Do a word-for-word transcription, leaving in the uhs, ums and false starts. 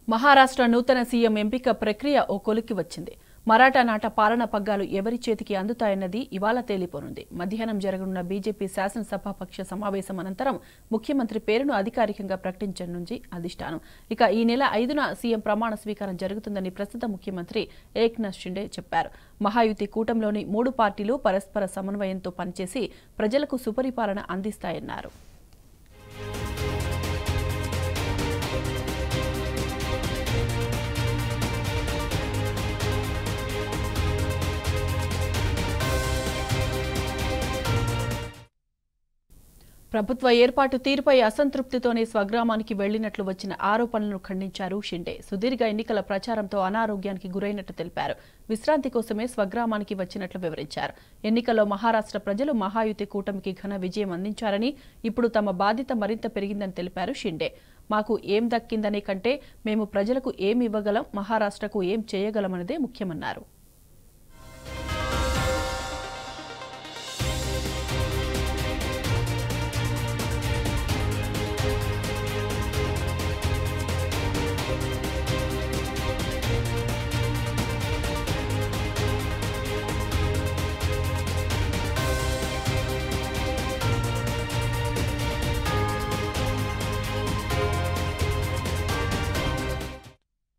మహారాష్ట్ర నూతన సీఎం ఎంపిక ప్రక్రియ ఓ కొలిక్కి వచ్చింది. మరాఠా నాట పాలన పగ్గాలు ఎవరి చేతికి అందుతాయన్నది ఇవాళ తేలిపోనుంది. మధ్యాహ్నం జరగనున్న బీజేపీ శాసనసభాపక్ష సమావేశం అనంతరం ముఖ్యమంత్రి పేరును అధికారికంగా ప్రకటించనుంది అధిష్టానం. ఇక ఈ నెల ఐదున సీఎం ప్రమాణ స్వీకారం జరుగుతుందని ప్రస్తుత ముఖ్యమంత్రి ఏక్నాథ్ షిండే చెప్పారు. మహాయుతి కూటమిలోని మూడు పార్టీలు పరస్పర సమన్వయంతో పనిచేసి ప్రజలకు సుపరిపాలన అందిస్తాయన్నారు. ప్రభుత్వ ఏర్పాటు తీరుపై అసంతృప్తితోనే స్వగ్రామానికి వెళ్లినట్లు వచ్చిన ఆరోపణలను ఖండించారు షిండే. సుదీర్ఘ ఎన్నికల ప్రచారంతో అనారోగ్యానికి గురైనట్టు తెలిపారు. విశ్రాంతి కోసమే స్వగ్రామానికి వచ్చినట్లు వివరించారు. ఎన్నికల్లో మహారాష్ట్ర ప్రజలు మహాయుతి కూటమికి ఘన విజయం అందించారని, ఇప్పుడు తమ బాధ్యత మరింత పెరిగిందని తెలిపారు షిండే. మాకు ఏం దక్కిందనే కంటే మేము ప్రజలకు ఏం ఇవ్వగలం, మహారాష్ట్రకు ఏం చేయగలమన్నదే ముఖ్యమన్నారు.